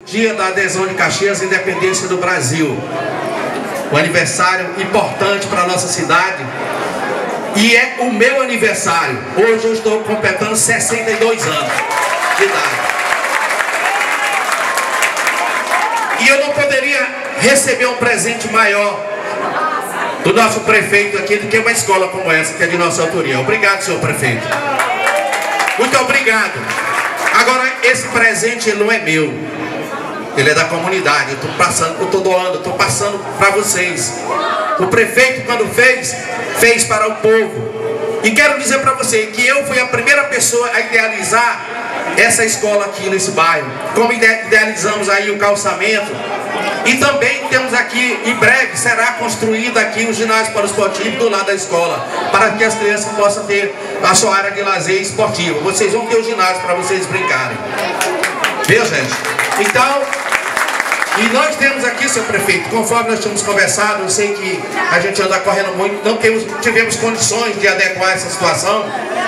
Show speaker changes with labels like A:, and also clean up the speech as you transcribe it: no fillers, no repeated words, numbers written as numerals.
A: dia da adesão de Caxias à independência do Brasil. Um aniversário importante para a nossa cidade. E é o meu aniversário. Hoje eu estou completando 62 anos de idade. E eu não poderia receber um presente maior do nosso prefeito aqui do que uma escola como essa, que é de nossa autoria. Obrigado, senhor prefeito. Muito obrigado. Agora, esse presente ele não é meu. Ele é da comunidade. Eu estou doando, estou passando para vocês. O prefeito, quando fez para o povo. E quero dizer para você que eu fui a primeira pessoa a idealizar essa escola aqui nesse bairro. Como idealizamos aí o calçamento. E também temos aqui, em breve, será construído aqui um ginásio para o esportivo do lado da escola, para que as crianças possam ter a sua área de lazer esportivo. Vocês vão ter o ginásio para vocês brincarem. Viu, gente? Então, e nós temos aqui, seu prefeito, conforme nós tínhamos conversado, eu sei que a gente anda correndo muito, não tivemos condições de adequar essa situação.